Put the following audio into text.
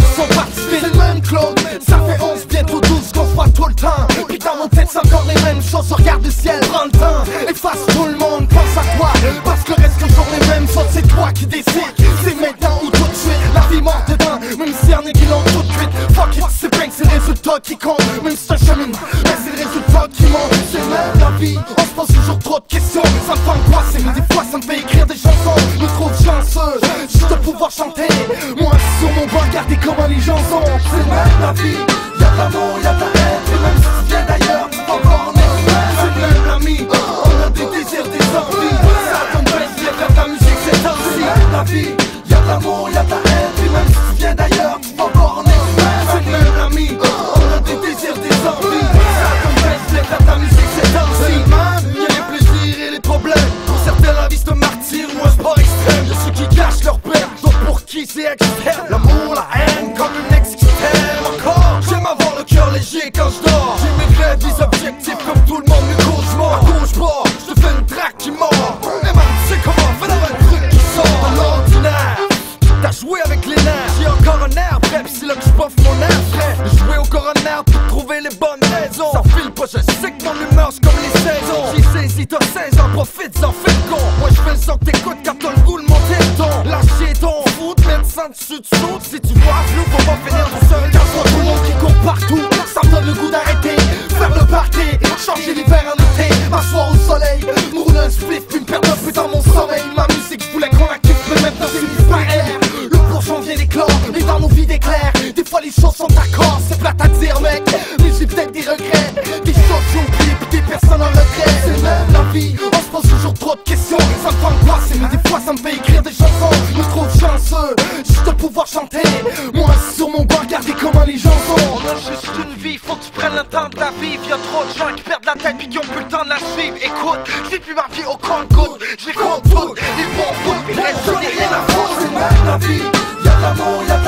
sans participer. C'est le même Claude, ça fait 11, bientôt 12 qu'on se voit tout le temps. Puis dans mon tête c'est encore les mêmes choses, regarde le ciel, prends le temps. Efface tout le monde, pense à toi, parce que le reste que jour les mêmes choses, c'est toi qui décides. C'est maintenant ou tout de suite, la vie morte dedans, même si y'en a qui l'ont tout de suite. Fuck it, c'est bien que c'est le résultat qui compte, même si c'est un cheminement, mais c'est le résultat qui monte. C'est même la vie, on se pose toujours trop de questions. Ça me fait angoisser, mais des fois ça me fait écrire des chansons. Me trouve chanceux, juste de pouvoir chanter. Moi sur mon banc, regardez comment les gens sont. C'est même la vie, y'a de l'amour, y'a de la haine. Et même si tu viens d'ailleurs, encore on est frère. C'est même l'ami, on a des désirs, des envies. Ça donne bien de faire de la musique, c'est ainsi. La vie, y'a de l'amour, y'a de la haine. Et même si tu viens d'ailleurs, encore on est frère. C'est même l'ami, on a des désirs, des envies. Ça donne bien de faire de la musique, c'est ainsi. Man, y'a les plaisirs et les problèmes. Pour certains la vie c'est un martyr ou un sport extrême. Y'a ceux qui cachent leur peine, d'autres pour qui c'est extrême. L'amour, la haine, comme une ex qui t'aime encore. J'aime avoir le cœur léger quand je dors. J'ai mes rêves, des objectifs comme tout le monde, mais cauche-moi. Bouge pas, je te fais une traque qui mord. Et man, tu sais comment, fais dans un truc qui sort de l'ordinaire. T'as joué avec les nerfs, j'ai encore un air prêt. Pis c'est là que j'poffe mon air frais. Jouer au coroner pour trouver les bonnes raisons. Ça file pas, je sais que mon humeur c'est comme les saisons. J'ai saisi, t'as 16 ans, profite-en, fais le con. Moi j'fais le son que t'écoutes quand t'as le goût de monter le ton. Lâcher ton foot, mettre ça dessus dessous. Si tu vois flou, faut pas finir tout seul. Car je vois tout le monde qui court partout. Ça me donne le goût d'arrêter, faire le party, changer l'hiver en été, m'asseoir au soleil, me rouler un spliff puis me perdre un peu dans mon sommeil. Ma musique, je voulais qu'on la kiffe, mais maintenant c'est plus pareil. Le bourgeon vient d'éclore, et dans nos vies d'éclair. Des fois les choses sont d'accord, c'est plate à dire mec, mais j'ai peut-être des regrets, des choses j'ai oubliées puis des personnes en regret. C'est même la vie, on se pose toujours trop de questions. Ça me fait angoisser, mais des fois ça me fait écrire des chansons. Je me trouve chanceux, juste de pouvoir chanter. Moi sur mon banc, regardez comment les gens sont. On a juste une vie, faut que tu prennes le temps de la vivre. Y'a trop de gens qui perdent la tête puis qui ont plus le temps de la suivre. Écoute, j'ai plus ma vie au compte-goutte, j'ai compte tout. Ils vont foutre, puis reste, j'en ai rien à foutre. C'est même la vie, y'a de l'amour, y'a de